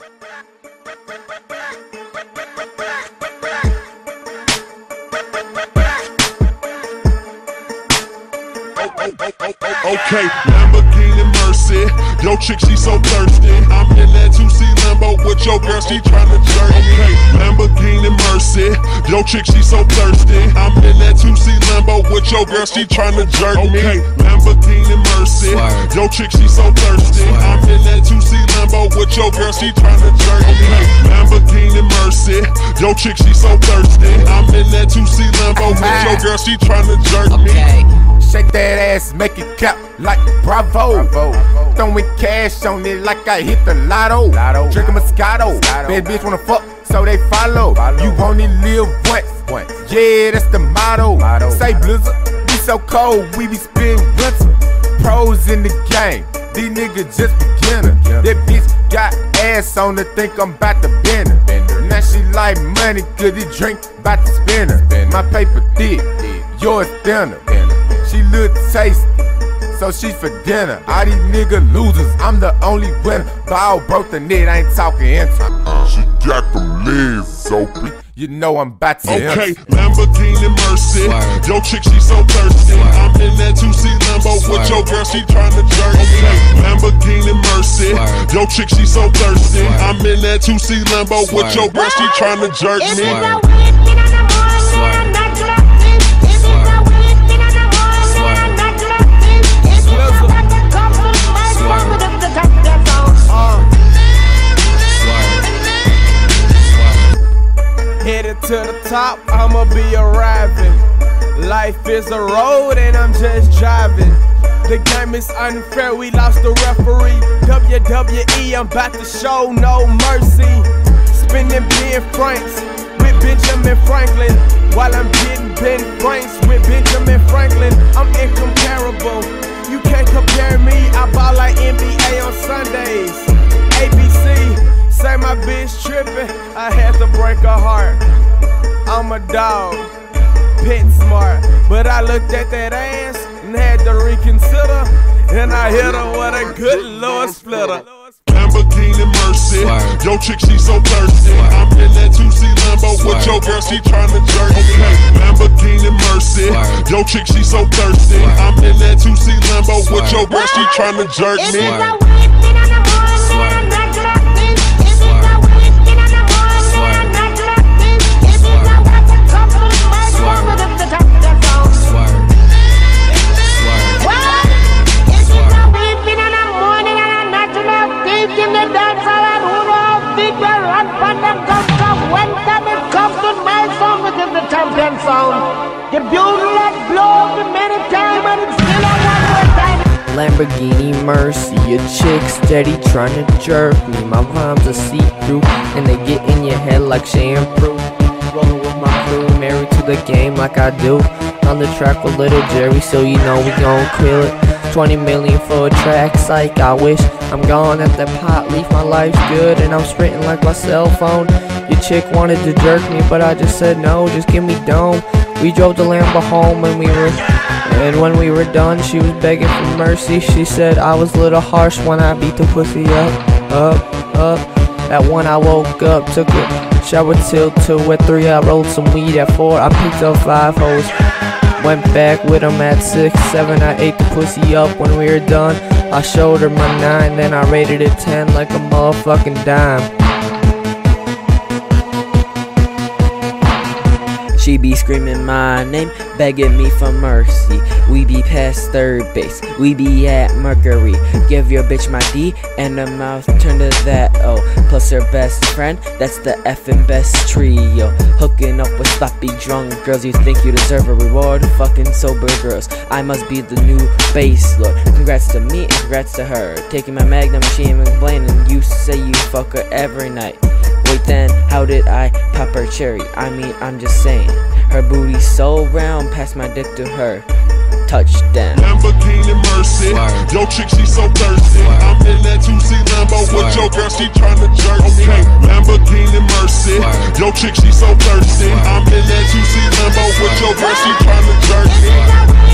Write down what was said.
Okay, Lamborghini Mercy. Yo chick, she so thirsty. I'm in that 2C Lambo with your girl, she tryna jerk me. Okay, Lamborghini Mercy. Yo chick, she so thirsty. I'm in that 2C Lambo with your girl, she tryna jerk me. Okay, Lamborghini Mercy. Yo chick, she so thirsty. I'm in that 2C Lambo with your girl, she tryna jerk me. Okay, Lamborghini Mercy. Yo chick, she so thirsty. I'm in that 2C Lambo with your girl, she tryna jerk me. Shake that ass, make it clap like Bravo. Throwing cash on it like I hit the lotto. Drinking Moscato. Bad bitch wanna fuck, so they follow. You only live once. Yeah, that's the motto. Say Blizzard, we so cold, we be spitting winter. Pros in the game, these niggas just beginner. That bitch got ass on her, think I'm about to bend her. Now she like money, cause he drink, bout to spend her. My paper thick, yours thinner. She look tasty, so she's for dinner. All these niggas losers, I'm the only winner. Ball broke the net, I ain't talking into. She got them legs so big. You know I'm about to Okay, Lamborghini Mercy. Yo chick, she so thirsty. I'm in that 2C Lambo with your girl, she tryna jerk me. Okay, Lamborghini Mercy. Yo chick, she so thirsty. I'm in that 2C Lambo with your girl, she tryna jerk me. Headed to the top, I'ma be arriving. Life is a road and I'm just driving. The game is unfair, we lost the referee. WWE, I'm about to show no mercy. Spending Ben Franks with Benjamin Franklin, while I'm getting Ben Franks with Benjamin Franklin. I'm incomparable, you can't compare me. I ball like NBA on Sundays. ABC, say my bitch trippin', I had to break her heart. I'm a dog, pet smart, but I looked at that ass and had to reconsider, and I hit her with a good Lord splitter. Lamborghini Mercy. Yo chick, she so thirsty. I'm in that 2C Lambo with your girl, she tryna jerk me. Okay, Lamborghini Mercy. Yo chick, she so thirsty. I'm in that 2C Lambo with your girl, she tryna jerk me. Lamborghini Mercy, your chick steady tryna jerk me. My rhymes are see-through and they get in your head like shampoo. Rolling with my crew, married to the game like I do. On the track with Little Jerry, so you know we gon' kill it. 20 million for a track, psych, I wish I'm gone at that pot, leave my life good, and I'm sprinting like my cell phone. Your chick wanted to jerk me, but I just said no, just give me dome. We drove the Lambo home and when we were done, she was begging for mercy. She said I was a little harsh when I beat the pussy up. At 1 I woke up, took a shower till 2. At 3 I rolled some weed. At 4 I picked up 5 hoes. Went back with them at 6, 7 I ate the pussy up. When we were done, I showed her my 9. Then I rated it 10 like a motherfucking dime. She be screaming my name, begging me for mercy. We be past third base, we be at Mercury. Give your bitch my D and her mouth turn to that O. Plus her best friend, that's the effing best trio. Hooking up with sloppy drunk girls, you think you deserve a reward? Fucking sober girls, I must be the new base lord. Congrats to me and congrats to her. Taking my magnum, she ain't complaining. You say you fuck her every night. Wait then, how did I pop her cherry? I mean, I'm just saying. Her booty so round, pass my dick to her. Touchdown. Lamborghini Mercy. Yo chick, she so thirsty. I'm in that 2C Lambo with your girl, she tryna jerk me. Okay, Lamborghini Mercy. Yo chick, she so thirsty. I'm in that 2C Lambo with your girl, she tryna jerk me.